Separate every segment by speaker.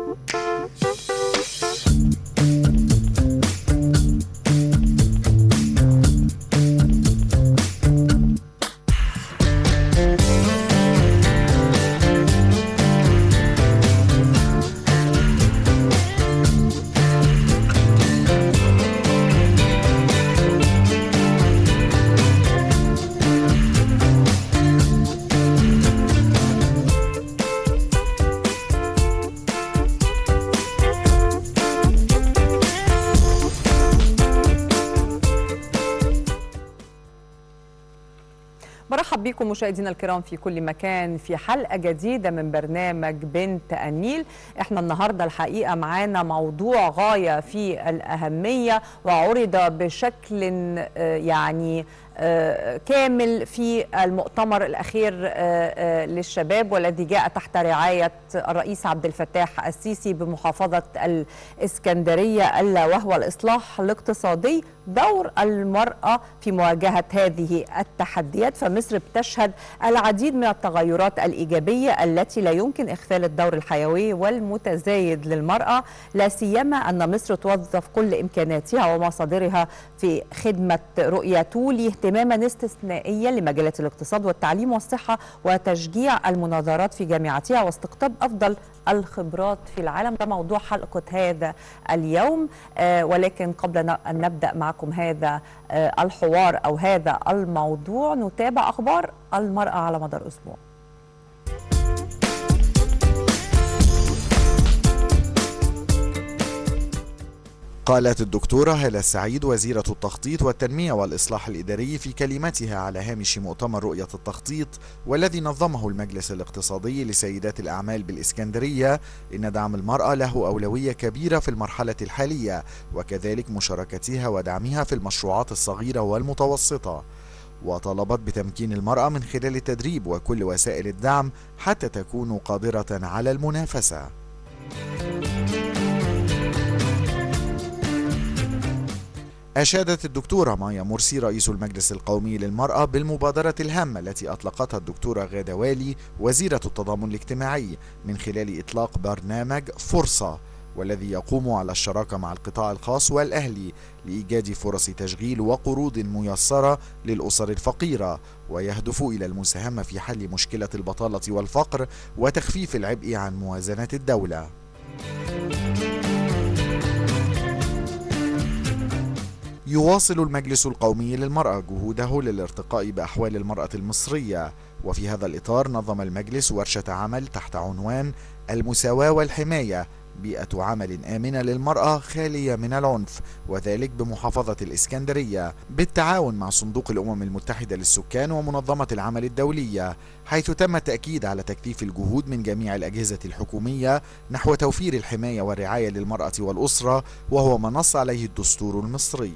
Speaker 1: برحب بكم مشاهدينا الكرام في كل مكان في حلقة جديدة من برنامج بنت النيل. احنا النهاردة الحقيقة معانا موضوع غاية في الأهمية وعرض بشكل يعني كامل في المؤتمر الأخير للشباب والذي جاء تحت رعاية الرئيس عبد الفتاح السيسي بمحافظة الإسكندرية، ألا وهو الإصلاح الاقتصادي، دور المرأة في مواجهة هذه التحديات. فمصر بتشهد العديد من التغيرات الإيجابية التي لا يمكن إغفال الدور الحيوي والمتزايد للمرأة، لا سيما أن مصر توظف كل إمكاناتها ومصادرها في خدمة رؤية تولي اهتماما استثنائيا لمجالات الاقتصاد والتعليم والصحة وتشجيع المناظرات في جامعاتها واستقطاب أفضل الخبرات في العالم. ده موضوع حلقة هذا اليوم. ولكن قبل أن نبدأ معكم هذا الحوار أو هذا الموضوع، نتابع أخبار المرأة على مدار أسبوع.
Speaker 2: قالت الدكتورة هالة السعيد وزيرة التخطيط والتنمية والإصلاح الإداري في كلمتها على هامش مؤتمر رؤية التخطيط والذي نظمه المجلس الاقتصادي لسيدات الأعمال بالإسكندرية إن دعم المرأة له أولوية كبيرة في المرحلة الحالية، وكذلك مشاركتها ودعمها في المشروعات الصغيرة والمتوسطة. وطالبت بتمكين المرأة من خلال التدريب وكل وسائل الدعم حتى تكون قادرة على المنافسة. أشادت الدكتورة مايا مرسي رئيس المجلس القومي للمرأة بالمبادرة الهامة التي أطلقتها الدكتورة غادة والي وزيرة التضامن الاجتماعي من خلال إطلاق برنامج فرصة، والذي يقوم على الشراكة مع القطاع الخاص والأهلي لإيجاد فرص تشغيل وقروض ميسرة للأسر الفقيرة، ويهدف إلى المساهمة في حل مشكلة البطالة والفقر وتخفيف العبء عن موازنة الدولة. يواصل المجلس القومي للمرأة جهوده للارتقاء بأحوال المرأة المصرية، وفي هذا الإطار نظم المجلس ورشة عمل تحت عنوان المساواة والحماية، بيئة عمل آمنة للمرأة خالية من العنف، وذلك بمحافظة الإسكندرية بالتعاون مع صندوق الأمم المتحدة للسكان ومنظمة العمل الدولية، حيث تم التأكيد على تكثيف الجهود من جميع الأجهزة الحكومية نحو توفير الحماية والرعاية للمرأة والأسرة، وهو ما نص عليه الدستور المصري.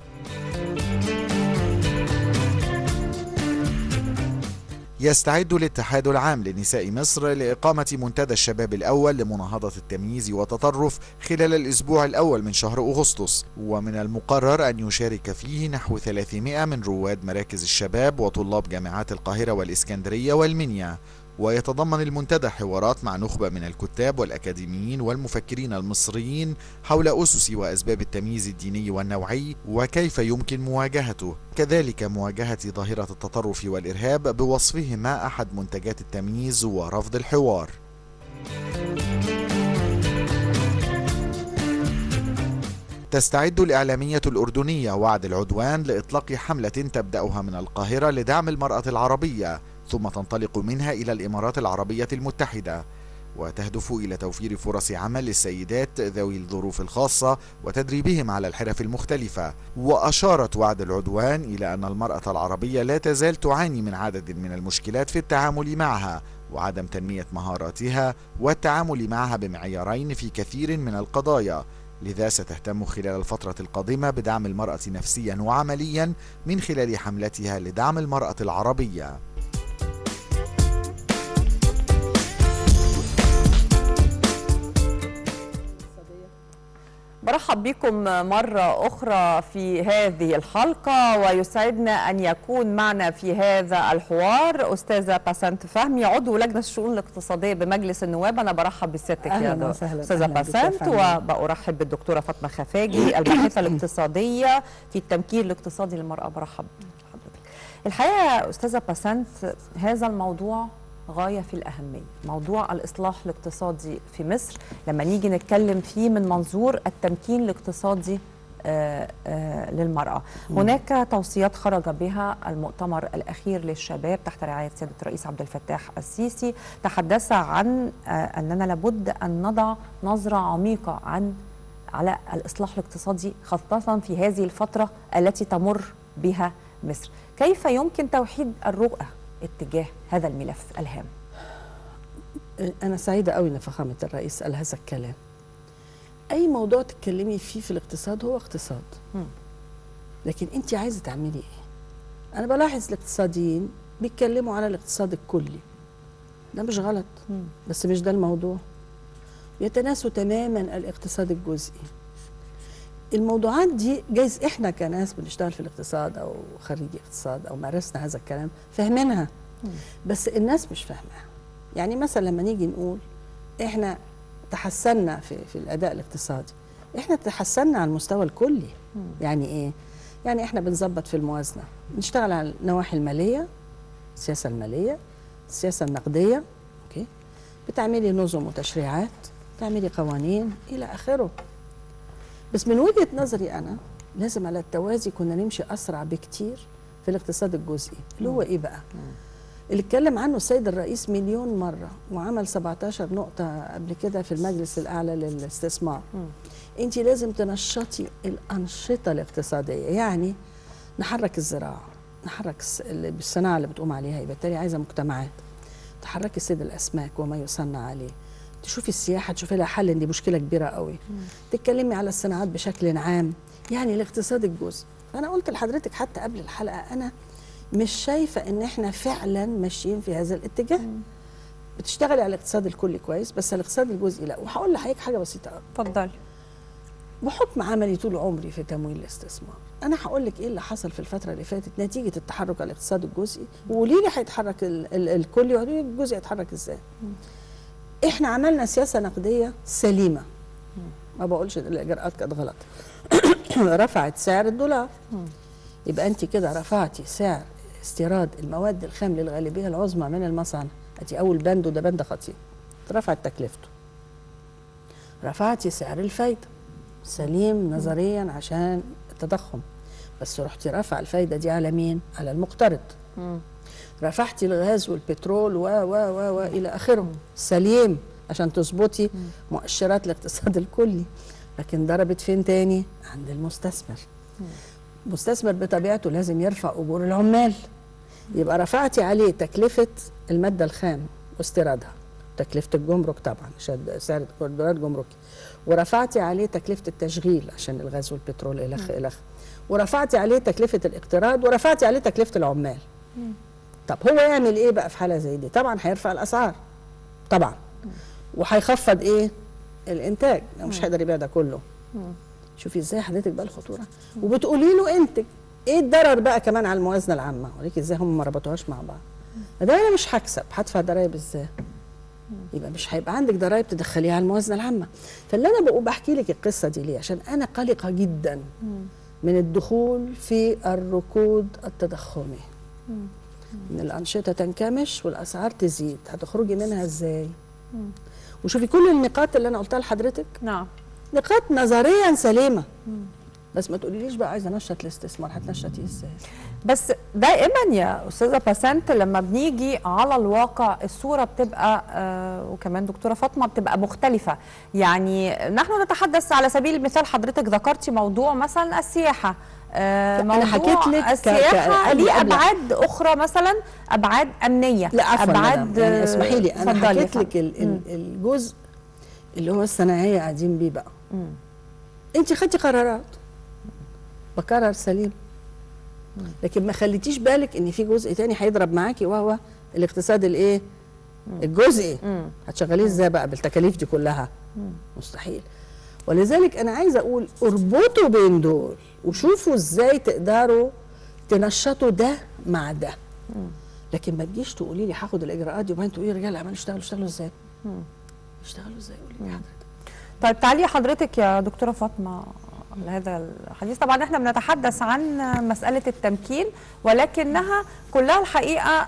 Speaker 2: يستعد الاتحاد العام لنساء مصر لإقامة منتدى الشباب الأول لمناهضة التمييز والتطرف خلال الأسبوع الأول من شهر أغسطس، ومن المقرر أن يشارك فيه نحو 300 من رواد مراكز الشباب وطلاب جامعات القاهرة والإسكندرية والمنيا. ويتضمن المنتدى حوارات مع نخبة من الكتاب والأكاديميين والمفكرين المصريين حول أسس وأسباب التمييز الديني والنوعي وكيف يمكن مواجهته، كذلك مواجهة ظاهرة التطرف والإرهاب بوصفهما أحد منتجات التمييز ورفض الحوار. تستعد الإعلامية الأردنية وعد العدوان لإطلاق حملة تبدأها من القاهرة لدعم المرأة العربية، ثم تنطلق منها إلى الإمارات العربية المتحدة، وتهدف إلى توفير فرص عمل للسيدات ذوي الظروف الخاصة وتدريبهم على الحرف المختلفة. وأشارت وعد العدوان إلى أن المرأة العربية لا تزال تعاني من عدد من المشكلات في التعامل معها وعدم تنمية مهاراتها والتعامل معها بمعيارين في كثير من القضايا، لذا ستهتم خلال الفترة القادمة بدعم المرأة نفسيا وعمليا من خلال حملتها لدعم المرأة العربية.
Speaker 1: برحب بكم مرة أخرى في هذه الحلقة، ويسعدنا أن يكون معنا في هذا الحوار أستاذة باسنت فهمي، عضو لجنة الشؤون الاقتصادية بمجلس النواب. أنا برحب بسيادتك يا أستاذة باسنت، وبرحب بالدكتورة فاطمة خفاجي الباحثة الاقتصادية في التمكين الاقتصادي للمرأة. برحب بحضرتك. الحقيقة أستاذة باسنت، هذا الموضوع غاية في الأهمية، موضوع الإصلاح الاقتصادي في مصر، لما نيجي نتكلم فيه من منظور التمكين الاقتصادي للمرأة. هناك توصيات خرج بها المؤتمر الأخير للشباب تحت رعاية سيادة الرئيس عبد الفتاح السيسي، تحدث عن أننا لابد أن نضع نظرة عميقة على الإصلاح الاقتصادي، خاصة في هذه الفترة التي تمر بها مصر. كيف يمكن توحيد الرؤى اتجاه هذا الملف الهام؟
Speaker 3: أنا سعيدة قوي إن فخامة الرئيس قال هذا الكلام. أي موضوع تتكلمي فيه في الاقتصاد هو اقتصاد، لكن أنت عايزة تعملي إيه؟ أنا بلاحظ الاقتصاديين بيتكلموا على الاقتصاد الكلي، ده مش غلط، بس مش ده الموضوع. يتناسوا تماما الاقتصاد الجزئي. الموضوعات دي جايز احنا كناس بنشتغل في الاقتصاد او خريجي اقتصاد او مارسنا هذا الكلام فاهمينها، بس الناس مش فاهماها. يعني مثلا لما نيجي نقول احنا تحسنا في الاداء الاقتصادي، احنا تحسنا على المستوى الكلي. يعني ايه؟ يعني احنا بنظبط في الموازنه، بنشتغل على النواحي الماليه، السياسه الماليه، السياسه النقديه، اوكي، بتعملي نظم وتشريعات، بتعملي قوانين الى اخره. بس من وجهة نظري أنا لازم على التوازي كنا نمشي أسرع بكتير في الاقتصاد الجزئي، اللي هو إيه بقى؟ اللي اتكلم عنه السيد الرئيس مليون مرة، وعمل 17 نقطة قبل كده في المجلس الأعلى للاستثمار. أنت لازم تنشطي الأنشطة الاقتصادية، يعني نحرك الزراعة، نحرك الصناعة اللي بتقوم عليها، يبقى بالتالي عايزة مجتمعات، تحركي صيد الأسماك وما يصنع عليه، تشوفي السياحه تشوفي لها حل، ان دي مشكله كبيره قوي. تتكلمي على الصناعات بشكل عام، يعني الاقتصاد الجزئي. فانا قلت لحضرتك حتى قبل الحلقه، انا مش شايفه ان احنا فعلا ماشيين في هذا الاتجاه. بتشتغلي على الاقتصاد الكلي كويس، بس الاقتصاد الجزئي لا. وهقول لحضرتك حاجه بسيطه قوي.
Speaker 1: اتفضلي.
Speaker 3: بحكم عملي طول عمري في تمويل الاستثمار، انا هقول لك ايه اللي حصل في الفتره اللي فاتت نتيجه التحرك على الاقتصاد الجزئي، وقولي لي هيتحرك الكلي وقولي لي الجزئي هيتحرك ازاي. احنا عملنا سياسه نقديه سليمه، ما بقولش الاجراءات كانت غلط. رفعت سعر الدولار، يبقى انت كده رفعتي سعر استيراد المواد الخام للغالبيه العظمى من المصانع. ادي اول بند، وده بند خطير، رفعت تكلفته. رفعتي سعر الفايده، سليم نظريا عشان التضخم، بس رحتي رفع الفايده دي على مين؟ على المقترض. رفعتي الغاز والبترول و الى اخره، سليم عشان تظبطي مؤشرات الاقتصاد الكلي. لكن ضربت فين تاني؟ عند المستثمر. المستثمر بطبيعته لازم يرفع اجور العمال، يبقى رفعتي عليه تكلفه الماده الخام واستيرادها، تكلفه الجمرك طبعا عشان سعر الدولار جمركي، ورفعتي عليه تكلفه التشغيل عشان الغاز والبترول الى ورفعتي عليه تكلفه الاقتراض، ورفعتي عليه تكلفه العمال. طب هو يعمل ايه بقى في حاله زي دي؟ طبعا هيرفع الاسعار طبعا، وهيخفض ايه؟ الانتاج، مش هيقدر يبيع ده كله. شوفي ازاي حضرتك بقى الخطوره، وبتقولي له انتج. ايه الضرر بقى كمان على الموازنه العامه؟ اوريكي ازاي هم ما ربطوهاش مع بعض. ده انا مش هكسب، هدفع ضرايب ازاي؟ يبقى مش هيبقى عندك ضرايب تدخليها على الموازنه العامه. فاللي انا بقول بحكي لك القصه دي ليه؟ عشان انا قلقه جدا من الدخول في الركود التضخمي، ان الانشطه تنكمش والاسعار تزيد. هتخرجي منها ازاي؟ وشوفي كل النقاط اللي انا قلتها لحضرتك،
Speaker 1: نعم،
Speaker 3: نقاط نظريا سليمه، بس ما تقوليليش بقى عايزه انشط الاستثمار. هتنشطيه ازاي؟
Speaker 1: بس دائما يا استاذه باسنت لما بنيجي على الواقع الصوره بتبقى وكمان دكتوره فاطمه بتبقى مختلفه. يعني نحن نتحدث على سبيل المثال، حضرتك ذكرتي موضوع مثلا السياحه،
Speaker 3: انا حكيت لك
Speaker 1: السياحه ليه ابعاد اخرى، مثلا ابعاد امنيه.
Speaker 3: لا عفوا
Speaker 1: ابعاد
Speaker 3: يعني اسمحي لي، انا حكيت لك الجزء اللي هو الصناعيه قاعدين بيه بقى. انت خدتي قرارات بقرار سليم، لكن ما خليتيش بالك ان في جزء تاني هيضرب معاكي، وهو الاقتصاد الايه؟ الجزئي. هتشغليه ازاي بقى بالتكاليف دي كلها؟ مستحيل. ولذلك انا عايزه اقول اربطوا بين دول وشوفوا ازاي تقدروا تنشطوا ده مع ده. لكن ما تجيش تقولي لي هاخد الاجراءات دي وبعدين تقولي لي رجال الاعمال يشتغلوا ازاي؟ يشتغلوا ازاي؟ قولي لي حضرتك.
Speaker 1: طيب تعالي حضرتك يا دكتورة فاطمة لهذا الحديث. طبعا احنا بنتحدث عن مسألة التمكين، ولكنها كلها الحقيقة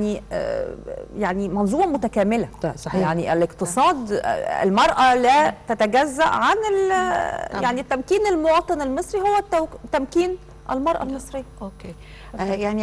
Speaker 1: يعني منظومة متكاملة.
Speaker 3: صحيح.
Speaker 1: يعني الاقتصاد، المرأة لا تتجزأ عن يعني تمكين المواطن المصري هو تمكين المرأة المصرية.
Speaker 4: اوكي. يعني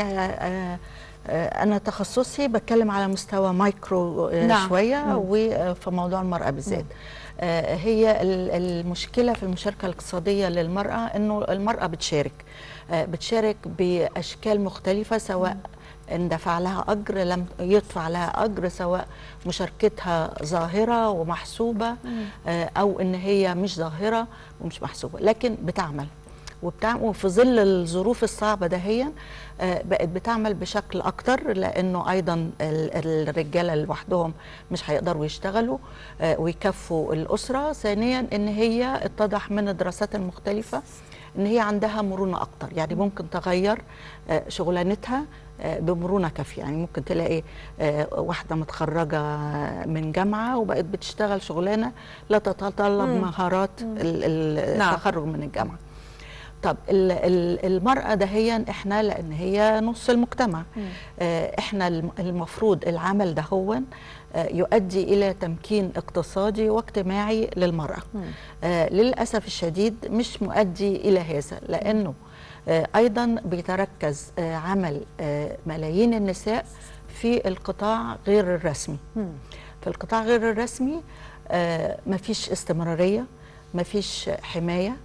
Speaker 4: أنا تخصصي بتكلم على مستوى مايكرو شوية، وفي موضوع المرأة بالذات. هي المشكلة في المشاركة الاقتصادية للمرأة إنه المرأة بتشارك بأشكال مختلفة، سواء اندفع لها أجر لم يدفع لها أجر، سواء مشاركتها ظاهرة ومحسوبة أو إن هي مش ظاهرة ومش محسوبة، لكن بتعمل وفي ظل الظروف الصعبة دهيا بقت بتعمل بشكل أكتر، لأنه أيضا الرجالة لوحدهم مش هيقدروا يشتغلوا ويكفوا الأسرة. ثانيا إن هي اتضح من الدراسات المختلفة إن هي عندها مرونة أكتر، يعني ممكن تغير شغلانتها بمرونة كافية. يعني ممكن تلاقي واحدة متخرجة من جامعة وبقت بتشتغل شغلانة لا تتطلب مهارات التخرج من الجامعة. طب المرأة دهيا احنا لان هي نص المجتمع، احنا المفروض العمل ده هو يؤدي الى تمكين اقتصادي واجتماعي للمرأة. للأسف الشديد مش مؤدي الى هذا، لانه ايضا بيتركز عمل ملايين النساء في القطاع غير الرسمي. في القطاع غير الرسمي مفيش استمرارية، مفيش حماية،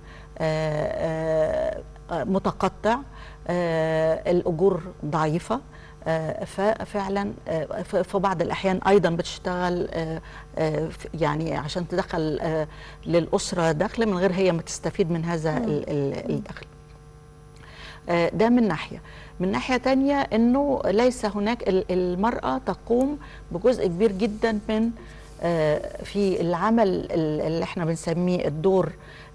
Speaker 4: متقطع، الأجور ضعيفة، ففعلا في بعض الأحيان أيضا بتشتغل يعني عشان تدخل للأسرة دخل من غير هي ما تستفيد من هذا الدخل. ده من ناحية. من ناحية تانية أنه ليس هناك المرأة تقوم بجزء كبير جدا من في العمل اللي احنا بنسميه الدور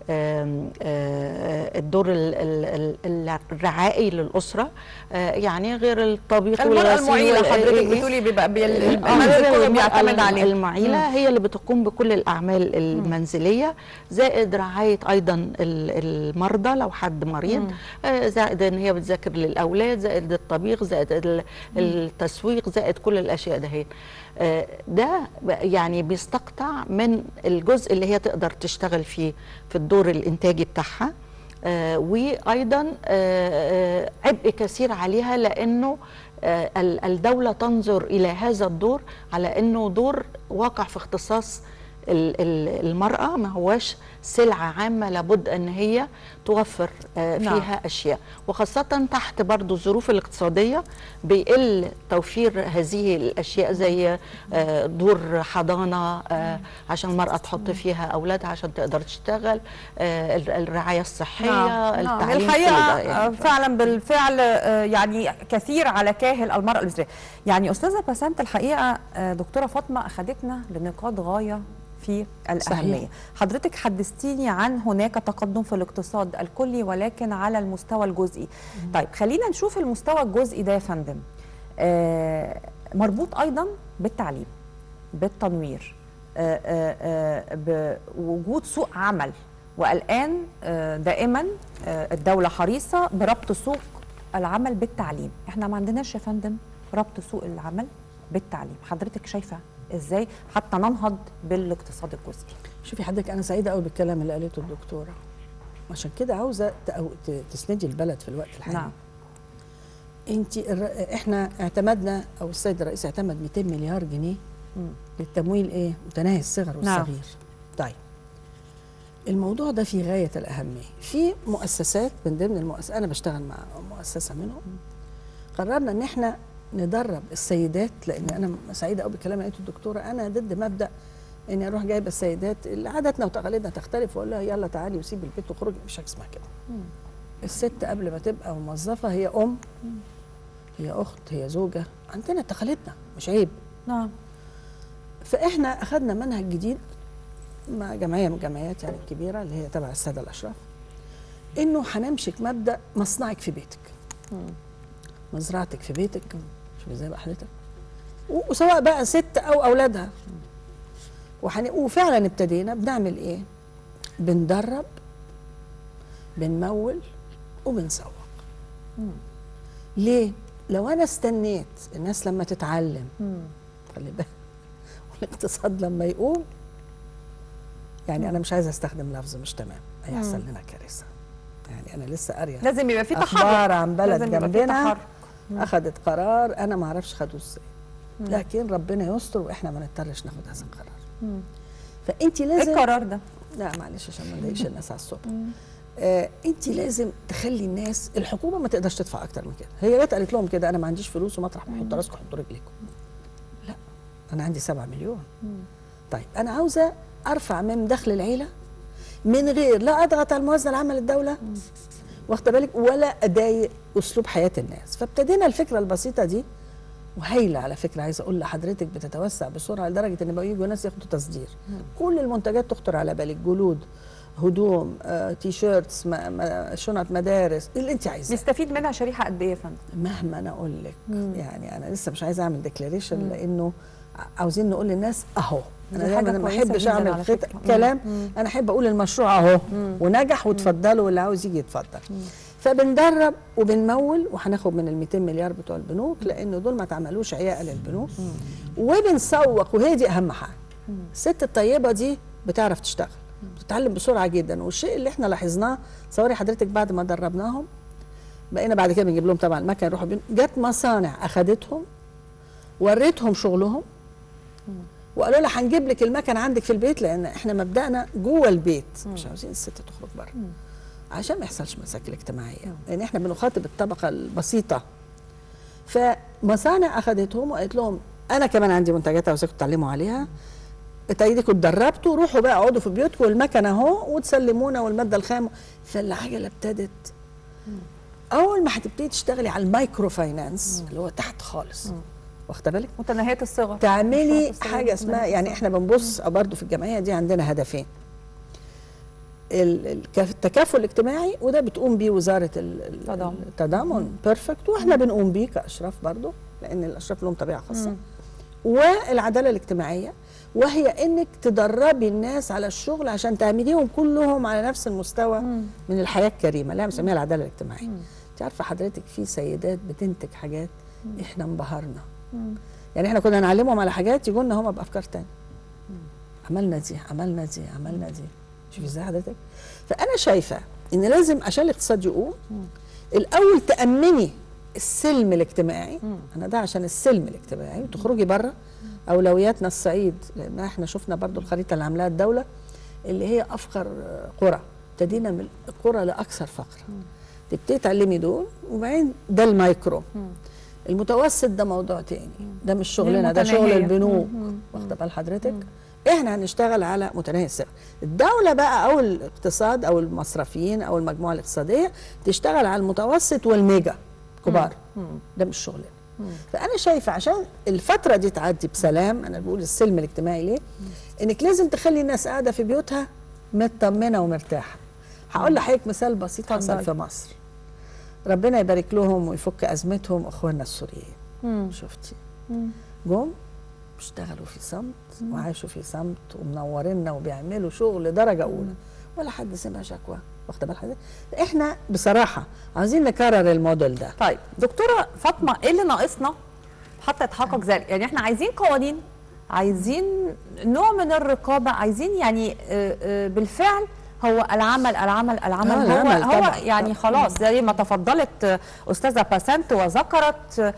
Speaker 4: الرعائي للأسرة، يعني غير الطبيخ
Speaker 1: المرأة المعيلة حضرتك بتقولي بيبقى الكل بيعتمد عليها.
Speaker 4: المعيلة هي اللي بتقوم بكل الأعمال المنزلية، زائد رعاية أيضا المرضى لو حد مريض، زائد ان هي بتذاكر للأولاد، زائد الطبيخ، زائد التسويق، زائد كل الأشياء دهيت. ده يعني بيستقطع من الجزء اللي هي تقدر تشتغل فيه في الدور الإنتاجي بتاعها، وأيضا عبء كثير عليها، لأنه الدولة تنظر إلى هذا الدور على أنه دور واقع في اختصاص المرأة، ما هواش سلعة عامة لابد أن هي توفر فيها أشياء، وخاصة تحت برضو الظروف الاقتصادية بيقل توفير هذه الأشياء، زي دور حضانة عشان المرأة تحط فيها أولادها عشان تقدر تشتغل، الرعاية الصحية، التعليم.
Speaker 1: الحقيقة يعني فعلا بالفعل يعني كثير على كاهل المرأة المصرية. يعني أستاذة بسنت الحقيقة دكتورة فاطمة أخذتنا لنقاط غاية في الأهمية. صحيح. حضرتك حدثتيني عن هناك تقدم في الاقتصاد الكلي ولكن على المستوى الجزئي. طيب خلينا نشوف المستوى الجزئي ده يا فندم، مربوط أيضا بالتعليم، بالتنوير، بوجود سوق عمل، والآن دائما الدولة حريصة بربط سوق العمل بالتعليم. احنا ما عندناش يا فندم ربط سوق العمل بالتعليم. حضرتك شايفة ازاي حتى ننهض بالاقتصاد الجزئي؟
Speaker 3: شوفي حضرتك، انا سعيده قوي بالكلام اللي قالته الدكتوره، عشان كده عاوزه تسندي البلد في الوقت الحالي.
Speaker 1: نعم.
Speaker 3: احنا اعتمدنا، او السيد الرئيس اعتمد 200 مليار جنيه للتمويل متناهي الصغر والصغير. نعم. طيب الموضوع ده في غايه الاهميه. في مؤسسات من ضمن المؤسسات، انا بشتغل مع مؤسسه منهم، قررنا ان احنا ندرب السيدات، لان انا سعيده قوي بالكلام اللي قالته الدكتوره. انا ضد مبدا اني اروح جايبه السيدات اللي عاداتنا وتقاليدنا تختلف واقول لها يلا تعالي وسيبي البيت وخرجي، مش حاجه اسمها كده. الست قبل ما تبقى موظفه هي ام، هي اخت، هي زوجه، عندنا تقاليدنا مش عيب.
Speaker 1: نعم.
Speaker 3: فاحنا اخذنا منهج جديد مع جمعيه من الجمعيات يعني الكبيره اللي هي تبع الساده الاشراف، انه هنمشي بمبدا مصنعك في بيتك، مزرعتك في بيتك، شوف ازاي بقى حضرتك، وسواء بقى ست او اولادها. وفعلا ابتدينا بنعمل ايه؟ بندرب، بنمول، وبنسوق. ليه؟ لو انا استنيت الناس لما تتعلم، خلي بالك، والاقتصاد لما يقوم، يعني انا مش عايزه استخدم لفظ مش تمام، هيحصل لنا كارثه. يعني انا لسه قاريه
Speaker 1: لازم يبقى في تحرك،
Speaker 3: اخبار عن بلد
Speaker 1: لازم يبقى في
Speaker 3: جنبنا
Speaker 1: تحرك.
Speaker 3: اخذت قرار، انا ما اعرفش خدوه ازاي، لكن ربنا يستر واحنا ما نضطرش ناخد هذا القرار. فانت لازم،
Speaker 1: ايه القرار ده؟
Speaker 3: لا معلش عشان ما نضايقش الناس على الصبح. انت لازم تخلي الناس، الحكومه ما تقدرش تدفع اكتر من كده. هي جت قالت لهم كده، انا ما عنديش فلوس، ومطرح ما احط راسكم حطوا رجليكم. لا، انا عندي 7 مليون. طيب انا عاوزه ارفع من دخل العيله من غير لا اضغط على الموازنه العامه للدوله، واخده بالك، ولا اضايق اسلوب حياه الناس. فابتدينا الفكره البسيطه دي، وهايله على فكره، عايزه اقول لحضرتك بتتوسع بسرعه لدرجه ان بقوا يجوا ناس ياخدوا تصدير. كل المنتجات تخطر على بالك، جلود، هدوم، تي شيرتس، شنط مدارس، اللي انت عايزاه.
Speaker 1: بيستفيد منها شريحه قد ايه يا فندم؟
Speaker 3: مهما انا اقول لك، يعني انا لسه مش عايزه اعمل ديكلاريشن، لانه عاوزين نقول للناس اهو. انا دايما ما احبش اعمل كلام، انا احب اقول المشروع اهو ونجح وتفضلوا، واللي عاوز يجي يتفضل. فبندرب وبنمول، وهناخد من ال 200 مليار بتوع البنوك، لانه دول ما اتعملوش عياقه للبنوك. وبنسوق، وهي دي اهم حاجه. الست الطيبه دي بتعرف تشتغل، بتتعلم بسرعه جدا. والشيء اللي احنا لاحظناه، تصوري حضرتك، بعد ما دربناهم بقينا بعد كده بنجيب لهم طبعا المكن، يروحوا جت مصانع اخذتهم، وريتهم شغلهم، وقالوا لها هنجيب لك المكن عندك في البيت، لان احنا مبدأنا جوه البيت، مش عاوزين الست تخرج بره عشان ما يحصلش مشاكل اجتماعيه، لان احنا بنخاطب الطبقه البسيطه. فمصانع اخذتهم وقالت لهم انا كمان عندي منتجات عاوزاكم تتعلموا عليها، اتايدكم اتدربتوا، روحوا بقى اقعدوا في بيوتكم، والمكن اهو، وتسلمونا، والماده الخام. فالعجله ابتدت. اول ما هتبتدي تشتغلي على المايكرو فاينانس اللي هو تحت خالص، واخده بالك،
Speaker 1: متناهيه الصغر،
Speaker 3: تعملي حاجه اسمها، يعني احنا بنبص برضه في الجمعيه دي عندنا هدفين: التكافل الاجتماعي، وده بتقوم بيه وزاره التضامن بيرفكت، واحنا بنقوم بيه كاشراف برضه، لان الاشراف لهم طبيعه خاصه. والعداله الاجتماعيه، وهي انك تدربي الناس على الشغل عشان تعمليهم كلهم على نفس المستوى من الحياه الكريمه، اللي بنسميها العداله الاجتماعيه. انت عارفه حضرتك في سيدات بتنتج حاجات احنا انبهرنا. يعني احنا كنا نعلمهم على حاجات يجوا لنا هم بافكار تانية. عملنا دي، عملنا دي، عملنا دي. شوفي ازاي حضرتك. فانا شايفه ان لازم عشان الاقتصاد يقوم، الاول تامني السلم الاجتماعي. انا ده عشان السلم الاجتماعي، وتخرجي بره. اولوياتنا الصعيد، لان احنا شفنا برضو الخريطه اللي عاملاها الدوله، اللي هي افقر قرى، ابتدينا من القرى لاكثر فقرا. تبتدي تعلمي دول، وبعدين ده المايكرو. المتوسط ده موضوع تاني، ده مش شغلنا، ده شغل البنوك، واخده بال حضرتك. احنا هنشتغل على متناهي الصغر. الدوله بقى او الاقتصاد او المصرفيين او المجموعه الاقتصاديه تشتغل على المتوسط والميجا كبار. ده مش شغلنا. فانا شايفه عشان الفتره دي تعدي بسلام، انا بقول السلم الاجتماعي ليه؟ انك لازم تخلي الناس قاعده في بيوتها مطمنه ومرتاحه. هقول لحضرتك مثال بسيط حصل في مصر، ربنا يبارك لهم ويفك ازمتهم، اخواننا السوريين. شفتي جم اشتغلوا في صمت وعاشوا في صمت ومنورينا وبيعملوا شغل درجه اولى، ولا حد سمع شكوى، واخده بال حضرتك. احنا بصراحه عايزين نكرر الموديل ده.
Speaker 1: طيب دكتوره فاطمه، ايه اللي ناقصنا حتى يتحقق ذلك؟ يعني احنا عايزين قوانين، عايزين نوع من الرقابه، عايزين يعني بالفعل هو العمل العمل العمل هو يعني خلاص زي ما تفضلت استاذه باسنت وذكرت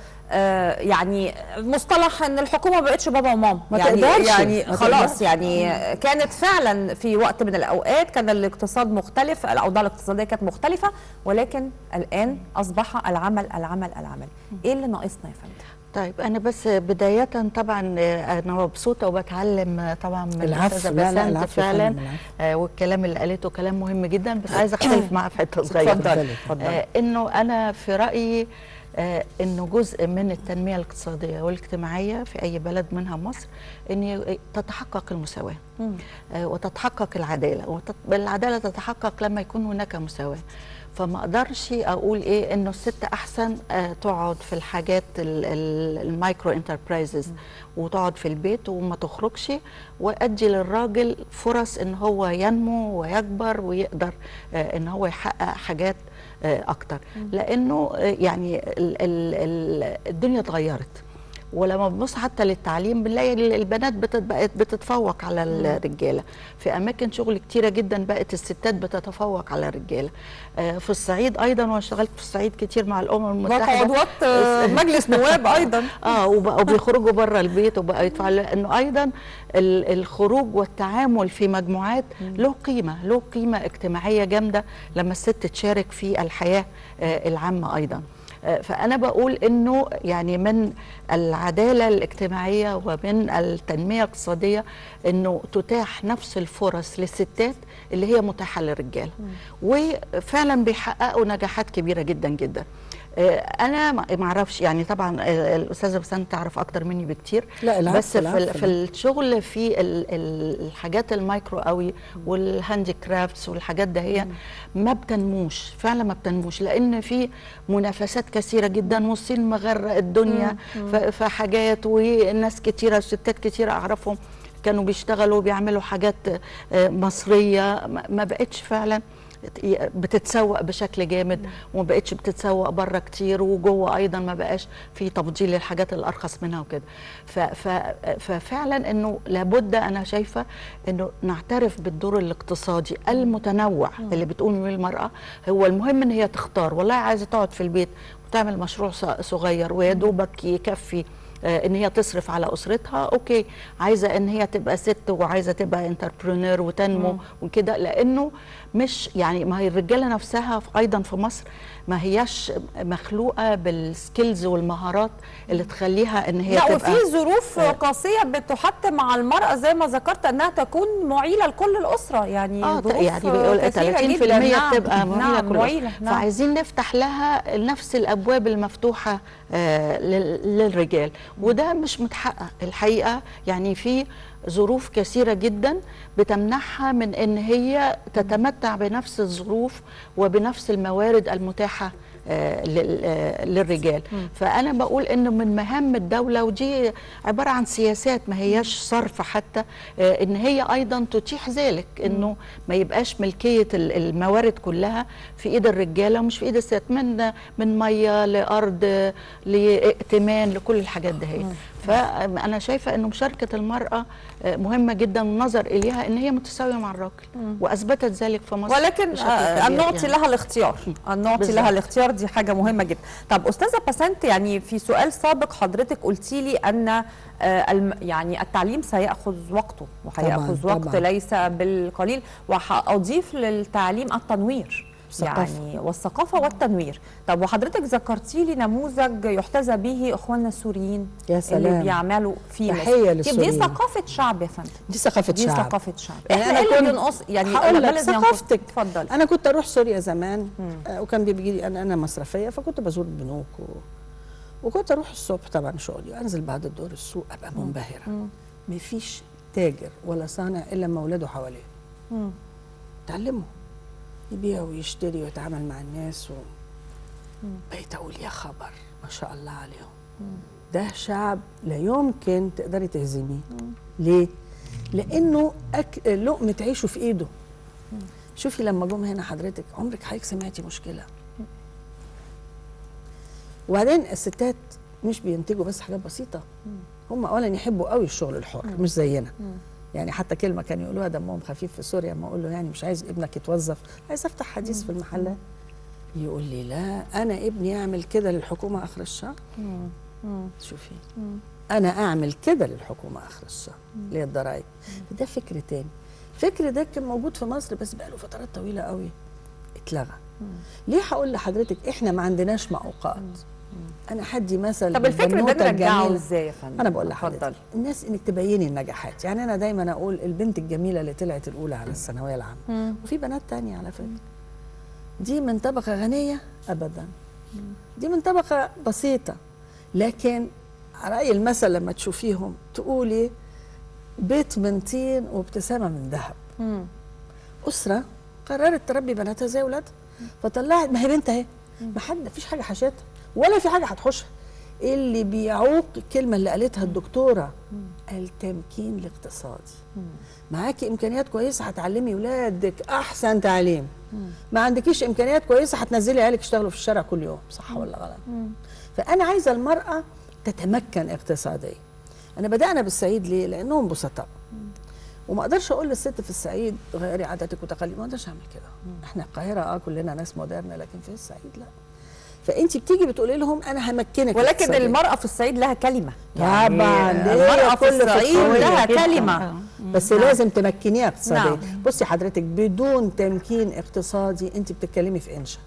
Speaker 1: يعني مصطلح ان الحكومه ما بقتش بابا وماما، يعني خلاص، يعني كانت فعلا في وقت من الاوقات كان الاقتصاد مختلف، الاوضاع الاقتصاديه كانت مختلفه، ولكن الان اصبح العمل العمل العمل. ايه اللي ناقصنا يا فندم؟
Speaker 4: طيب انا بس بدايه طبعا انا مبسوطه وبتعلم طبعا من الاستاذه باسنت فعلا، والكلام اللي قالته كلام مهم جدا، بس عايزه اختلف معاها في حته صغيره. اتفضلي. انه انا في رايي انه جزء من التنميه الاقتصاديه والاجتماعيه في اي بلد منها مصر ان تتحقق المساواه. وتتحقق العداله، والعداله تتحقق لما يكون هناك مساواه. فما اقدرش اقول ايه انه الست احسن تقعد في الحاجات المايكرو انتربرايزز وتقعد في البيت وما تخرجش، وادي للراجل فرص ان هو ينمو ويكبر ويقدر ان هو يحقق حاجات اكتر. لانه يعني الدنيا اتغيرت، ولما بنبص حتى للتعليم بنلاقي البنات بقت بتتفوق على الرجاله. في اماكن شغل كتيره جدا بقت الستات بتتفوق على الرجاله. في الصعيد ايضا، وانا اشتغلت في الصعيد كتير مع الامم المتحده،
Speaker 1: عضوات مجلس نواب ايضا
Speaker 4: وبقوا بيخرجوا بره البيت وبقى يدفعوا، لانه ايضا الخروج والتعامل في مجموعات له قيمه اجتماعيه جامده لما الست تشارك في الحياه العامه ايضا. فأنا بقول إنه يعني من العدالة الاجتماعية ومن التنمية الاقتصادية إنه تتاح نفس الفرص للستات اللي هي متاحة للرجال، وفعلا بيحققوا نجاحات كبيرة جدا جدا. انا ما اعرفش يعني، طبعا الاستاذه بسنت تعرف اكتر مني بكتير،
Speaker 3: لا
Speaker 4: بس في الشغل في الحاجات المايكرو قوي والهاندي كرافتس والحاجات ده هي ما بتنموش، فعلا ما بتنموش، لان في منافسات كثيره جدا، والصين مغرق الدنيا في حاجات، والناس كتيره ستات كتيره اعرفهم كانوا بيشتغلوا بيعملوا حاجات مصريه ما بقتش فعلا بتتسوق بشكل جامد، وما بقتش بتتسوق بره كتير، وجوه ايضا ما بقاش في تفضيل للحاجات الارخص منها وكده. ففعلا انه لابد، انا شايفه انه نعترف بالدور الاقتصادي المتنوع اللي بتقوم به المراه. هو المهم ان هي تختار، والله عايزه تقعد في البيت وتعمل مشروع صغير ويا دوبك يكفي ان هي تصرف على اسرتها، اوكي. عايزه ان هي تبقى ست وعايزه تبقى انتربرونور وتنمو وكده، لانه مش يعني، ما هي الرجاله نفسها ايضا في مصر ما هياش مخلوقه بالسكيلز والمهارات اللي تخليها ان هي
Speaker 1: لا،
Speaker 4: تبقى،
Speaker 1: وفي ظروف قاسيه بتحتم على المراه زي ما ذكرت انها تكون معيله لكل الاسره، يعني ظروف
Speaker 4: يعني بيقول 30% بتبقى
Speaker 1: معيله.
Speaker 4: فعايزين نفتح لها نفس الابواب المفتوحه للرجال، وده مش متحقق الحقيقه. يعني في ظروف كثيرة جدا بتمنعها من ان هي تتمتع بنفس الظروف وبنفس الموارد المتاحة للرجال. فأنا بقول إنه من مهام الدولة، ودي عبارة عن سياسات ما هياش صرف حتى، إن هي أيضا تتيح ذلك، إنه ما يبقاش ملكية الموارد كلها في إيد الرجالة ومش في إيد الست، من مية لأرض لائتمان لكل الحاجات دي. فأنا شايفة إنه مشاركة المرأة مهمة جدا، والنظر إليها إن هي متساوية مع الراجل، وأثبتت ذلك في مصر.
Speaker 1: ولكن أن نعطي لها الاختيار، أن نعطي لها الاختيار، دي حاجة مهمة جدا. طب أستاذة بسنت، يعني في سؤال سابق حضرتك قلتي لي أن يعني التعليم سيأخذ وقته، وهيأخذ وقت ليس بالقليل، وهأضيف للتعليم التنوير يعني والثقافة والتنوير. طب وحضرتك ذكرتي لي نموذج يحتذى به اخواننا السوريين،
Speaker 3: يا سلام،
Speaker 1: اللي بيعملوا في
Speaker 3: مصر.
Speaker 1: دي ثقافة شعب يا فندم،
Speaker 3: دي ثقافة شعب،
Speaker 1: دي ثقافة شعب.
Speaker 3: يعني
Speaker 1: احنا ايه اللي بنقص؟ يعني
Speaker 3: هقول لك ثقافتك.
Speaker 1: اتفضل.
Speaker 3: انا كنت اروح سوريا زمان، وكان بيجي لي انا مصرفية، فكنت بزور البنوك وكنت اروح الصبح طبعا شغلي، وانزل بعد الظهر السوق ابقى منبهرة. مفيش تاجر ولا صانع الا ما اولاده حواليه تعلموا يبيع ويشتري ويتعامل مع الناس بقيت اقول يا خبر ما شاء الله عليهم. ده شعب لا يمكن تقدري تهزميه. ليه؟ لانه لقمة عيشه في ايده. شوفي لما جم هنا حضرتك، عمرك حضرتك سمعتي مشكلة؟ وبعدين الستات مش بينتجوا بس حاجات بسيطة، هم اولا يحبوا قوي الشغل الحر، مش زينا. يعني حتى كلمة كانوا يقولوها دمهم خفيف في سوريا، ما اقول له يعني مش عايز ابنك يتوظف، عايز افتح حديث في المحلات. يقول لي لا، انا ابني يعمل كده للحكومة اخر الشهر. شوفي، انا اعمل كده للحكومة اخر الشهر اللي هي الضرايب. ده فكر تاني. الفكر ده كان موجود في مصر بس بقاله فترات طويلة قوي اتلغى. ليه؟ هقول لحضرتك احنا ما عندناش معوقات. انا حدي مثل.
Speaker 1: طب الفكر ده نرجعه ازاي يا فندم؟
Speaker 3: انا بقول لحضرتك الناس انك تبيني النجاحات. يعني انا دايما اقول البنت الجميله اللي طلعت الاولى على الثانويه العامه، وفي بنات تانية على فكره، دي من طبقه غنيه ابدا، دي من طبقه بسيطه، لكن على راي المثل لما تشوفيهم تقولي بيت من طين وابتسامه من ذهب. اسره قررت تربي بناتها زي اولادها، فطلعت، ما هي بنت اهي، ما حد فيش حاجه حشتها ولا في حاجه هتحوشها. اللي بيعوق الكلمه اللي قالتها الدكتوره، التمكين الاقتصادي. معاكي امكانيات كويسه هتعلمي ولادك احسن تعليم، ما عندكيش امكانيات كويسه هتنزلي عيالك يشتغلوا في الشارع كل يوم، صح ولا غلط؟ فانا عايزه المراه تتمكن اقتصاديا. انا بدانا بالصعيد ليه؟ لانهم بسطاء، وما اقدرش اقول للست في الصعيد غيري عاداتك وتقاليدك، ما اقدرش اعمل كده. احنا القاهره كلنا ناس مودرنه، لكن في الصعيد لا. فانت بتيجي بتقولي لهم انا همكنك،
Speaker 1: ولكن المراه في الصعيد لها كلمه.
Speaker 3: طبعا
Speaker 1: المراه في الصعيد لها كلمه،
Speaker 3: بس لازم تمكنيها اقتصاديا. بصي حضرتك، بدون تمكين اقتصادي انت بتتكلمي في انشاء.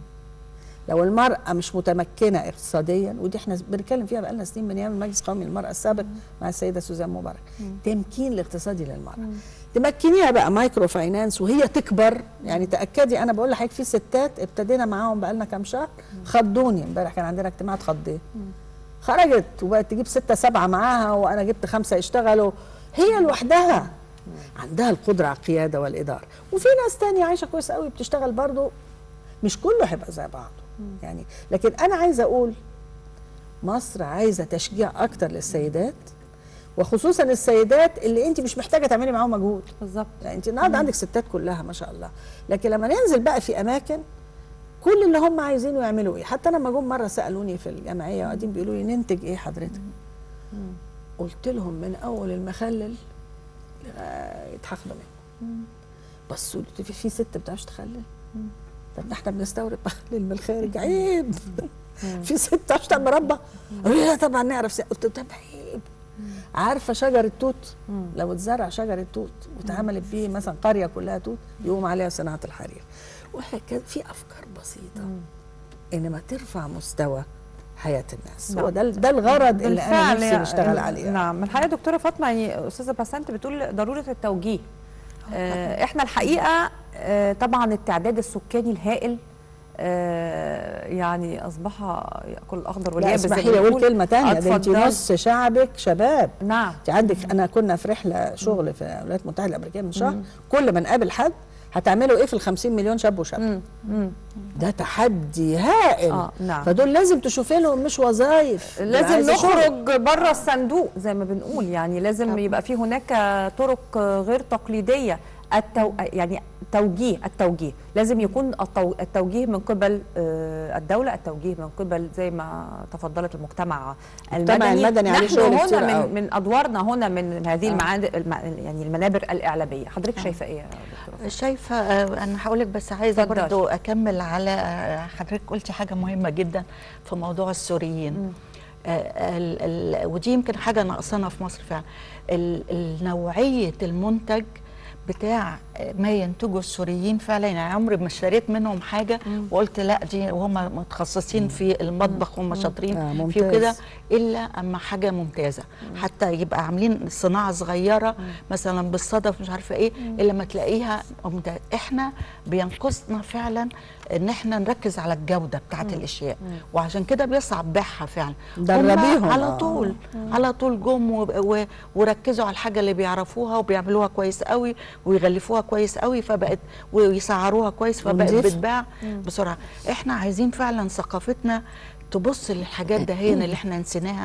Speaker 3: لو المرأة مش متمكنة اقتصاديا، ودي احنا بنتكلم فيها بقالنا سنين من ايام المجلس القومي للمرأة السابق مع السيدة سوزان مبارك، تمكين الاقتصادي للمرأة. تمكنيها بقى مايكرو فاينانس وهي تكبر. يعني تأكدي، انا بقول لحضرتك في ستات ابتدينا معاهم بقالنا كام شهر، خضوني. امبارح كان عندنا اجتماع اتخضيت، خرجت وبقت تجيب 6 7 معاها، وانا جبت 5 يشتغلوا، هي لوحدها عندها القدرة على القيادة والإدارة. وفي ناس تانية عايشة كويس قوي بتشتغل برضه، مش كله هيبقى زي بعضه يعني. لكن انا عايزه اقول مصر عايزه تشجيع اكتر للسيدات، وخصوصا السيدات اللي انت مش محتاجه تعملي معاهم مجهود.
Speaker 1: بالظبط.
Speaker 3: يعني انت النهارده عندك ستات كلها ما شاء الله، لكن لما ننزل بقى في اماكن كل اللي هم عايزينه يعملوا ايه. حتى لما جم مره سالوني في الجمعيه وقاعدين بيقولوا لي ننتج ايه حضرتك؟ قلت لهم من اول المخلل يتحخلوا منه. بصوا لي، في ست ما بتعرفش تخلل؟ طب ده احنا بنستورد مخلل من الخارج، عيب. في ست عشان تعمل مربى؟ قالوا لي لا طبعا نعرف. قلت طب عيب. عارفه شجر التوت؟ لو اتزرع شجر التوت واتعملت بيه مثلا قريه كلها توت، يقوم عليها صناعه الحرير. وهكذا في افكار بسيطه انما ترفع مستوى حياه الناس. هو ده الغرض اللي انا نفسي نشتغل عليه.
Speaker 1: نعم. الحقيقه دكتوره فاطمه، يعني استاذه بسنت بتقول ضروره التوجيه. احنا الحقيقه طبعا التعداد السكاني الهائل يعني اصبح ياكل الاخضر واليابس.
Speaker 3: اسمحي لي اقول كلمه ثانيه، ده انت نص شعبك شباب.
Speaker 1: نعم.
Speaker 3: انت عندك، انا كنا في رحله شغل في الولايات المتحده الامريكيه من شهر، كل ما نقابل حد هتعملوا ايه في ال50 مليون شاب وشاب؟ ده تحدي هائل.
Speaker 1: نعم.
Speaker 3: فدول لازم تشوفي لهم مش وظايف،
Speaker 1: لازم نخرج بره الصندوق زي ما بنقول. يعني لازم يبقى في هناك طرق غير تقليديه. يعني التوجيه لازم يكون التوجيه من قبل الدولة، التوجيه من قبل زي ما تفضلت المجتمع المدني.
Speaker 3: عليه شغل كتير
Speaker 1: هنا
Speaker 3: قوي.
Speaker 1: من ادوارنا هنا من هذه يعني المنابر الاعلاميه. حضرتك شايفه ايه يا دكتوره؟
Speaker 4: شايفه انا هقول لك، بس عايزه برضو اكمل على حضرتك قلتي حاجه مهمه جدا في موضوع السوريين. ودي يمكن حاجه ناقصانا في مصر فعلا، نوعيه المنتج بتاع ما ينتجوا السوريين فعلا. يعني عمري ما اشتريت منهم حاجه وقلت لا دي، وهم متخصصين في المطبخ وهم شاطرين فيه وكده، الا اما حاجه ممتازه. حتى يبقى عاملين صناعه صغيره مثلا بالصدف مش عارفه ايه، الا ما تلاقيها ممتازه. احنا بينقصنا فعلا ان احنا نركز على الجوده بتاعت الاشياء، وعشان كده بيصعب بيعها فعلا.
Speaker 3: دربيهم
Speaker 4: على طول على طول جم وركزوا على الحاجه اللي بيعرفوها وبيعملوها كويس قوي ويغلفوها كويس قوي، فبقت ويسعروها كويس فبقت بتتباع بسرعه. احنا عايزين فعلا ثقافتنا تبص للحاجات دهين اللي احنا نسيناها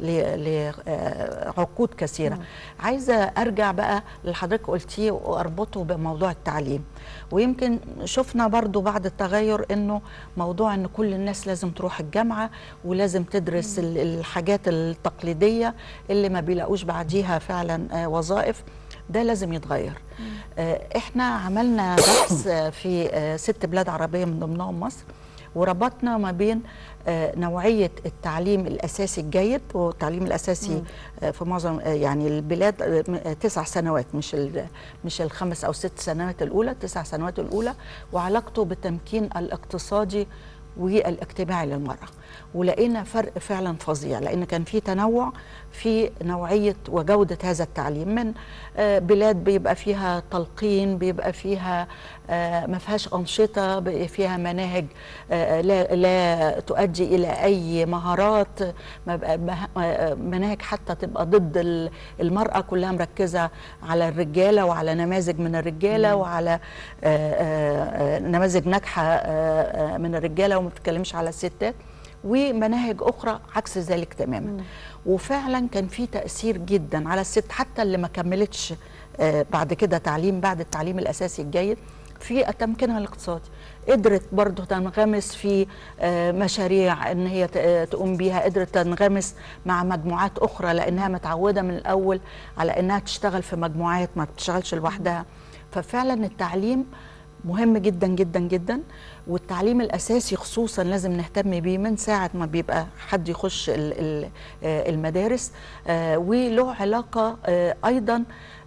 Speaker 4: لعقود كثيره. عايزه ارجع بقى اللي حضرتك قلتيه واربطه بموضوع التعليم. ويمكن شفنا برضو بعد التغير انه موضوع ان كل الناس لازم تروح الجامعه ولازم تدرس الحاجات التقليديه اللي ما بيلاقوش بعديها فعلا وظائف، ده لازم يتغير. احنا عملنا بحث في 6 بلاد عربيه من ضمنهم مصر، وربطنا ما بين نوعيه التعليم الاساسي الجيد، والتعليم الاساسي في معظم يعني البلاد 9 سنوات، مش ال5 أو 6 سنوات الاولى، 9 سنوات الاولى، وعلاقته بالتمكين الاقتصادي والاجتماعي للمرأة. ولقينا فرق فعلا فظيع، لأن كان في تنوع في نوعية وجودة هذا التعليم، من بلاد بيبقى فيها تلقين، بيبقى فيها ما فيهاش أنشطة، بيبقى فيها مناهج لا تؤدي إلى أي مهارات، مناهج حتى تبقى ضد المرأة، كلها مركزة على الرجالة وعلى نماذج من الرجالة وعلى نماذج ناجحة من الرجالة، وما بتتكلمش على الستات، ومناهج أخرى عكس ذلك تماما. وفعلا كان في تأثير جدا على الست، حتى اللي ما كملتش بعد كده تعليم بعد التعليم الأساسي الجيد، في تمكينها الاقتصادي. قدرت برضو تنغمس في مشاريع ان هي تقوم بيها، قدرت تنغمس مع مجموعات اخرى لانها متعوده من الاول على انها تشتغل في مجموعات، ما بتشتغلش لوحدها. ففعلا التعليم مهم جدا جدا جدا، والتعليم الاساسي خصوصا لازم نهتم بيه من ساعه ما بيبقى حد يخش المدارس، وله علاقه ايضا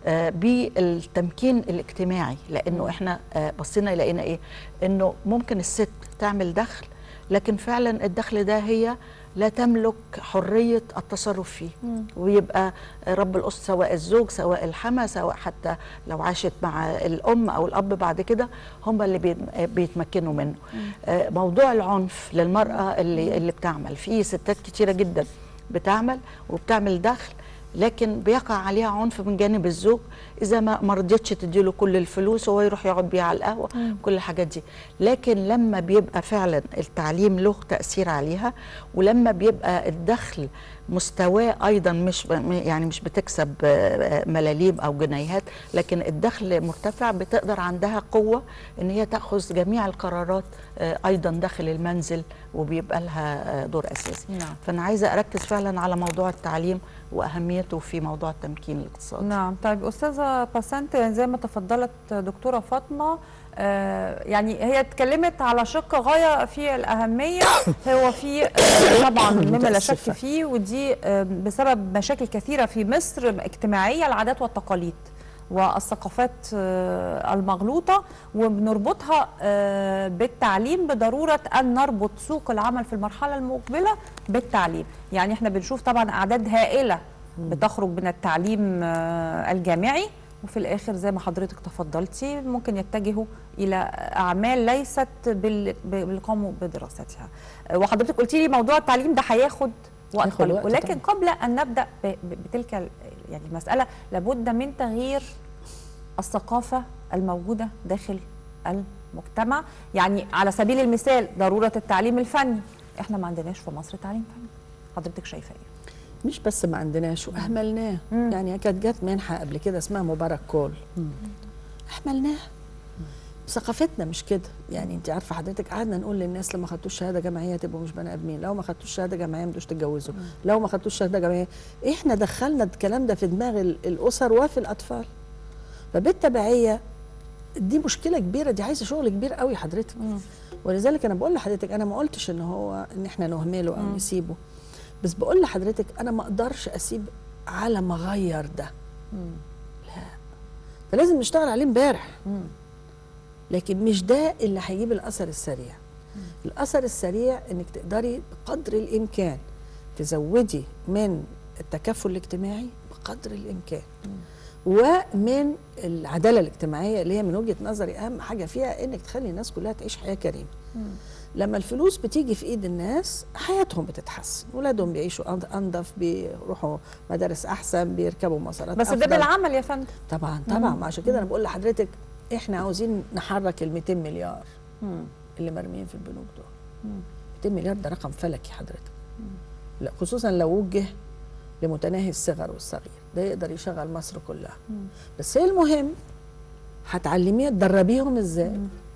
Speaker 4: بالتمكين الاجتماعي، لانه احنا بصينا لقينا ايه، انه ممكن الست تعمل دخل، لكن فعلا الدخل ده هي لا تملك حرية التصرف فيه، ويبقى رب الأسرة سواء الزوج سواء الحما سواء حتى لو عاشت مع الأم أو الأب بعد كده هم اللي بيتمكنوا منه. موضوع العنف للمرأة اللي بتعمل، فيه ستات كتيرة جدا بتعمل وبتعمل دخل، لكن بيقع عليها عنف من جانب الزوج اذا ما رضيتش تديله كل الفلوس وهو يروح يقعد بيها على القهوه، كل الحاجات دي. لكن لما بيبقى فعلا التعليم له تاثير عليها، ولما بيبقى الدخل مستواه ايضا مش بتكسب ملاليم او جنيهات، لكن الدخل مرتفع، بتقدر عندها قوه ان هي تاخذ جميع القرارات ايضا داخل المنزل، وبيبقى لها دور اساسي. فانا عايزه اركز فعلا على موضوع التعليم واهميته في موضوع التمكين الاقتصادي.
Speaker 1: نعم. طيب استاذه باسنت، زي ما تفضلت دكتوره فاطمه، يعني هي اتكلمت على شق غايه في الاهميه، هو في طبعا مما لا شك فيه، ودي بسبب مشاكل كثيره في مصر اجتماعيه، العادات والتقاليد والثقافات المغلوطه، وبنربطها بالتعليم، بضروره ان نربط سوق العمل في المرحله المقبله بالتعليم. يعني احنا بنشوف طبعا اعداد هائله بتخرج من التعليم الجامعي، وفي الاخر زي ما حضرتك تفضلتي ممكن يتجهوا الى اعمال ليست بالقاموا بدراستها. وحضرتك قلتي لي موضوع التعليم ده هياخد وقت، ولكن قبل ان نبدا بتلك يعني المساله، لابد من تغيير الثقافه الموجوده داخل المجتمع. يعني على سبيل المثال ضروره التعليم الفني، احنا ما عندناش في مصر تعليم فني، حضرتك شايفه ايه؟
Speaker 3: مش بس ما عندناش واهملناه. يعني كانت جت منحه قبل كده اسمها مبارك كول، اهملناها. ثقافتنا مش كده. يعني انت عارفه حضرتك، قعدنا نقول للناس لما خدتوش شهاده جامعيه تبقوا مش بني ادمين، لو ما خدتوش شهاده جامعيه ما تقدروش تتجوزوا، لو ما خدتوش شهاده جامعيه. احنا دخلنا الكلام ده في دماغ الاسر وفي الاطفال، فبالتبعيه دي مشكله كبيره، دي عايزه شغل كبير قوي حضرتك. ولذلك انا بقول لحضرتك، انا ما قلتش ان احنا نهمله او نسيبه، بس بقول لحضرتك انا ما اقدرش اسيب على ما اغير ده. لا، فلازم نشتغل عليه امبارح، لكن مش ده اللي هيجيب الاثر السريع. الاثر السريع انك تقدري بقدر الامكان تزودي من التكافل الاجتماعي بقدر الامكان، ومن العداله الاجتماعيه اللي هي من وجهه نظري اهم حاجه فيها، انك تخلي الناس كلها تعيش حياه كريمه. لما الفلوس بتيجي في ايد الناس حياتهم بتتحسن، ولادهم بيعيشوا انظف، بيروحوا مدارس احسن، بيركبوا مسارات
Speaker 1: بس ده بالعمل يا فندم.
Speaker 3: طبعا طبعا. عشان كده انا بقول لحضرتك احنا عاوزين نحرك ال 200 مليار اللي مرميين في البنوك دول. 200 مليار ده رقم فلكي حضرتك. لا، خصوصا لو وجه لمتناهي الصغر والصغير، ده يقدر يشغل مصر كلها. بس هي المهم هتعلميها تدربيهم ازاي،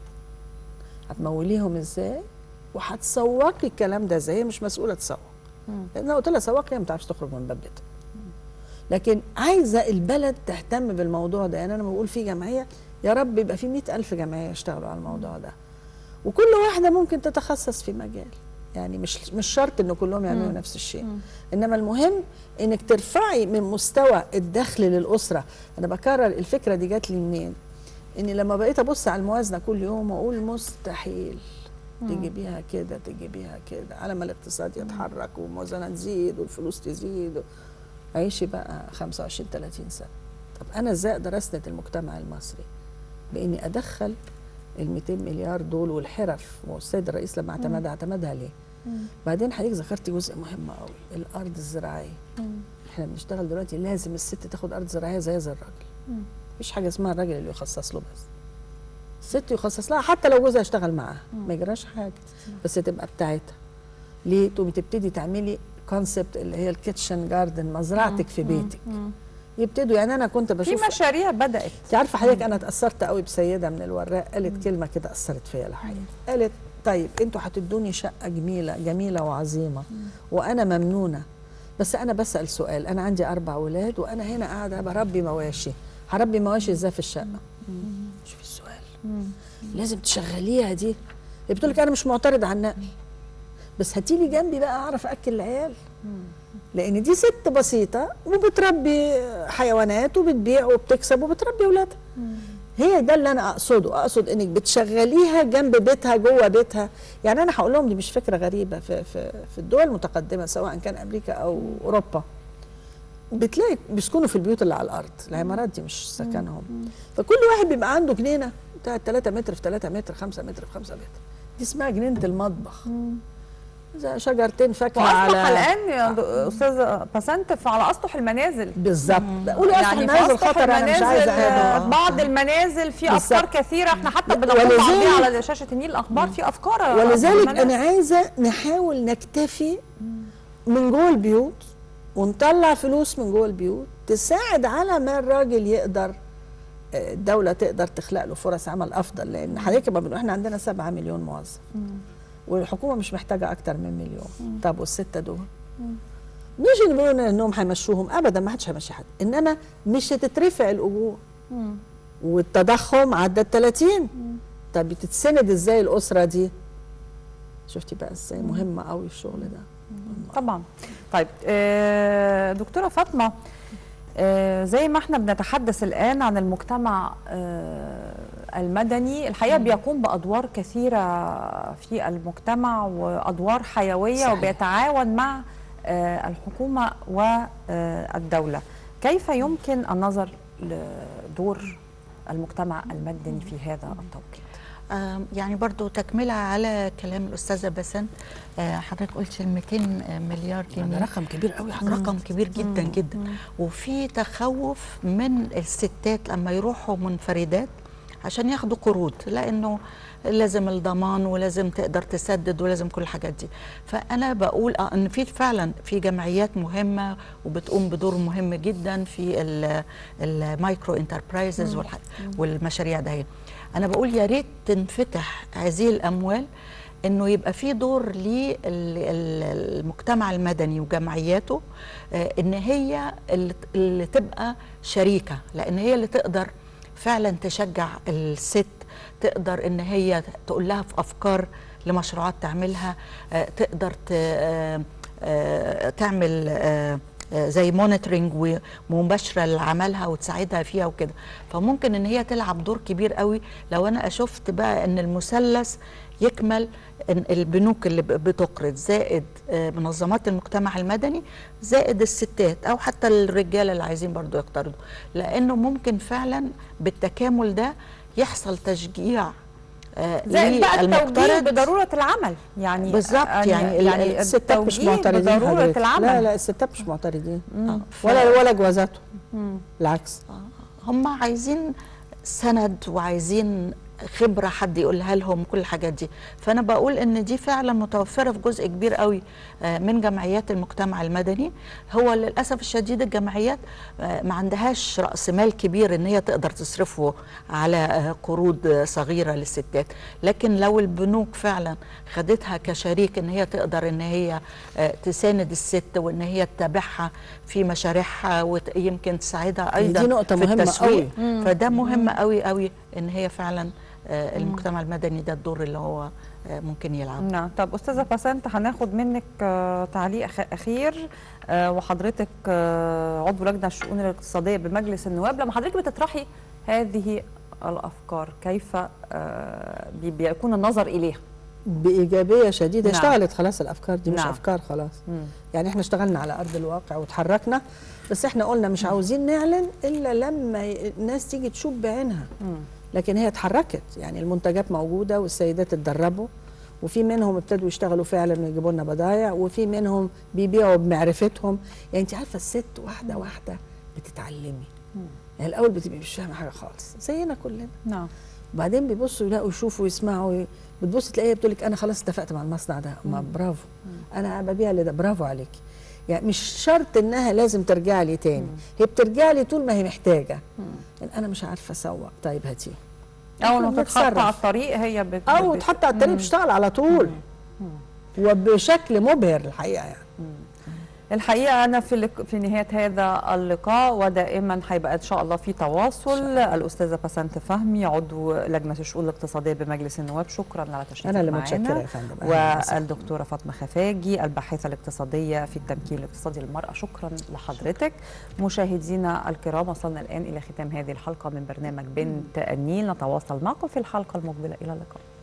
Speaker 3: هتموليهم ازاي، وهتسوقي الكلام ده ازاي. هي مش مسؤوله تسوق، لان لو قلت لها سوق هي ما تعرفش تخرج من باب بيتها. لكن عايزه البلد تهتم بالموضوع ده. يعني انا بقول في جمعيه، يا رب يبقى في 100,000 جمعيه يشتغلوا على الموضوع ده، وكل واحده ممكن تتخصص في مجال. يعني مش شرط ان كلهم يعملوا نفس الشيء، انما المهم انك ترفعي من مستوى الدخل للاسره. انا بكرر الفكره دي جات لي منين؟ اني لما بقيت ابص على الموازنه كل يوم واقول مستحيل تجيبيها كده تجيبيها كده على ما الاقتصاد يتحرك والموازنه تزيد والفلوس تزيد. عيشي بقى 25 30 سنه. طب انا ازاي اقدر اسند المجتمع المصري؟ باني ادخل ال 200 مليار دول والحرف. والسيد الرئيس لما اعتمدها ليه؟ بعدين حضرتك ذكرتي جزء مهم قوي، الارض الزراعيه. احنا بنشتغل دلوقتي لازم الست تاخد ارض زراعيه زي الراجل. مفيش حاجه اسمها الراجل اللي يخصص له بس. الست يخصص لها حتى لو جوزها يشتغل معاها ما يجراش حاجه، بس تبقى بتاعتها. ليه؟ تقومي تبتدي تعملي كونسبت اللي هي الكيتشن جاردن، مزرعتك في بيتك. يبتدوا. يعني انا كنت بشوف
Speaker 1: في مشاريع بدات.
Speaker 3: انت عارفه حضرتك انا اتاثرت قوي بسيده من الوراق قالت كلمه كده اثرت فيا الحقيقه. قالت طيب انتوا هتدوني شقه جميله وعظيمه وانا ممنونه، بس انا بسال سؤال، انا عندي 4 اولاد وانا هنا قاعده بربي مواشي، هربي مواشي ازاي في الشقه؟ شوفي السؤال. لازم تشغليها دي. بتقول لك انا مش معترض على النقل، بس هاتي لي جنبي بقى اعرف اكل العيال. لان دي ست بسيطه وبتربي حيوانات وبتبيع وبتكسب وبتربي اولادها. هي ده اللي انا اقصده، اقصد انك بتشغليها جنب بيتها جوه بيتها. يعني انا هقول لهم دي مش فكره غريبه في الدول المتقدمه سواء كان امريكا او اوروبا. بتلاقي بيسكنوا في البيوت اللي على الارض، العمارات دي مش سكنهم. فكل واحد بيبقى عنده جنينه بتاعت 3 متر في 3 متر 5 متر في 5 متر. دي اسمها جنينه المطبخ. زي شجرتين فاكهه
Speaker 1: واصبح الان يا استاذه بسنت على اسطح المنازل.
Speaker 3: بالظبط. قولي اسطح
Speaker 1: يعني
Speaker 3: المنازل خطر، انا مش عايزه
Speaker 1: بعض المنازل في افكار كثيره احنا حتى بنطلع بيها على شاشه النيل الاخبار في افكار.
Speaker 3: ولذلك انا عايزه نحاول نكتفي من جوه البيوت ونطلع فلوس من جوه البيوت تساعد على ما الراجل يقدر، الدوله تقدر تخلق له فرص عمل افضل. لان حضرتك ما بنقول احنا عندنا 7 مليون موظف والحكومه مش محتاجه اكتر من مليون. طب والسته دول مش اللي بيقولوا انهم هيمشوهم ابدا، ما حدش هيمشي حد، انما مش هتترفع الاجور والتضخم عدى ال 30. طب بتتسند ازاي الاسره دي؟ شفتي بقى ازاي مهمه قوي الشغل ده.
Speaker 1: طبعا. طيب دكتوره فاطمه، زي ما احنا بنتحدث الآن عن المجتمع المدني، الحقيقة بيقوم بأدوار كثيرة في المجتمع وأدوار حيوية. صحيح. وبيتعاون مع الحكومة والدولة. كيف يمكن النظر لدور المجتمع المدني في هذا التوقيت؟
Speaker 4: يعني برضو تكملة على كلام الأستاذة بسنت. حضرتك قلت 200 مليار جنيه،
Speaker 3: ده رقم كبير قوي.
Speaker 4: رقم كبير جدا جدا. وفي تخوف من الستات لما يروحوا منفردات عشان ياخدوا قروض، لأنه لازم الضمان ولازم تقدر تسدد ولازم كل الحاجات دي. فأنا بقول إن في فعلا في جمعيات مهمة وبتقوم بدور مهم جدا في المايكرو انتربرايزز والمشاريع ده. أنا بقول يا ريت تنفتح هذه الأموال، إنه يبقى في دور للمجتمع المدني وجمعياته، إن هي اللي تبقى شريكة، لأن هي اللي تقدر فعلا تشجع الست، تقدر إن هي تقول لها في أفكار لمشروعات تعملها، تقدر تعمل زي مونيتورنج ومباشره لعملها وتساعدها فيها وكده. فممكن ان هي تلعب دور كبير قوي لو انا شفت بقى ان المثلث يكمل، إن البنوك اللي بتقرض زائد منظمات المجتمع المدني زائد الستات او حتى الرجاله اللي عايزين برضو يقترضوا، لانه ممكن فعلا بالتكامل ده يحصل تشجيع
Speaker 1: زائد بقى التوجيه بضروره العمل. يعني
Speaker 4: بالظبط. يعني
Speaker 3: الستات مش معترضين
Speaker 1: بضروره العمل.
Speaker 3: لا الستات مش معترضين ولا جوازاتهم. بالعكس
Speaker 4: هم عايزين سند وعايزين خبره حد يقولها لهم كل الحاجات دي. فانا بقول ان دي فعلا متوفره في جزء كبير قوي من جمعيات المجتمع المدني. هو للاسف الشديد الجمعيات ما عندهاش راس مال كبير ان هي تقدر تصرفه على قروض صغيره للستات، لكن لو البنوك فعلا خدتها كشريك ان هي تقدر ان هي تساند الست وان هي تتابعها في مشاريعها ويمكن تساعدها ايضا
Speaker 3: دي نقطة
Speaker 4: في التسويق.
Speaker 3: مهمة
Speaker 4: فده مهم قوي قوي ان هي فعلا المجتمع المدني ده الدور اللي هو ممكن يلعب.
Speaker 1: نعم. طب أستاذة بسنت هناخد منك تعليق أخير، وحضرتك عضو لجنة الشؤون الاقتصادية بمجلس النواب. لما حضرتك بتطرحي هذه الأفكار كيف بيكون النظر إليها؟
Speaker 3: بايجابيه شديده.
Speaker 1: نعم.
Speaker 3: اشتغلت خلاص الافكار دي، مش
Speaker 1: نعم.
Speaker 3: افكار خلاص. يعني احنا اشتغلنا على ارض الواقع وتحركنا، بس احنا قلنا مش عاوزين نعلن الا لما الناس تيجي تشوف بعينها. لكن هي اتحركت، يعني المنتجات موجوده والسيدات اتدربوا، وفي منهم ابتدوا يشتغلوا فعلا ويجيبوا لنا بضايع، وفي منهم بيبيعوا بمعرفتهم. يعني انت عارفه الست واحده واحده بتتعلمي. يعني الاول بتبقي مش فاهمه حاجه خالص زينا كلنا.
Speaker 1: نعم.
Speaker 3: وبعدين بيبصوا يلاقوا يشوفوا يسمعوا، بتبص تلاقيها بتقول لك انا خلاص اتفقت مع المصنع ده، ما برافو، انا ببيع لده، برافو عليكي. يعني مش شرط انها لازم ترجع لي تاني، هي بترجع لي طول ما هي محتاجه. يعني انا مش عارفه اسوق، طيب هاتيه.
Speaker 1: اول ما تتحط على الطريق هي
Speaker 3: او تحط على الطريق بتشتغل على طول وبشكل مبهر الحقيقه. يعني
Speaker 1: الحقيقة أنا في نهاية هذا اللقاء ودائما هيبقى إن شاء الله في تواصل. الأستاذة بسنت فهمي عضو لجنة الشؤون الاقتصادية بمجلس النواب، شكرا على تشريفك معنا.
Speaker 3: أنا اللي متشكرة يا فندم.
Speaker 1: والدكتورة فاطمة خفاجي الباحثة الاقتصادية في التمكين الاقتصادي للمرأة، شكرا لحضرتك. مشاهدينا الكرام، وصلنا الآن إلى ختام هذه الحلقة من برنامج بنت النيل. نتواصل معكم في الحلقة المقبلة، إلى اللقاء.